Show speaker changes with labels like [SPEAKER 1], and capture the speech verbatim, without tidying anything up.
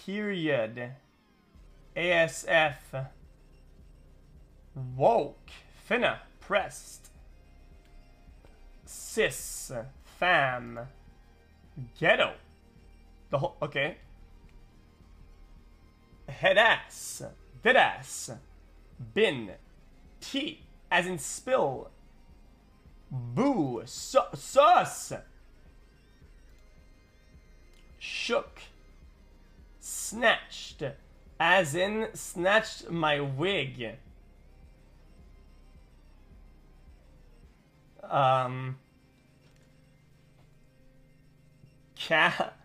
[SPEAKER 1] period. A S F. Woke. Finna. Pressed. Cis. Fam. Ghetto. The whole. Okay. Head ass. Dead ass. Bin. T. As in spill. Boo. Su sus. Shook. Snatched. As in snatched my wig. Um. Cat.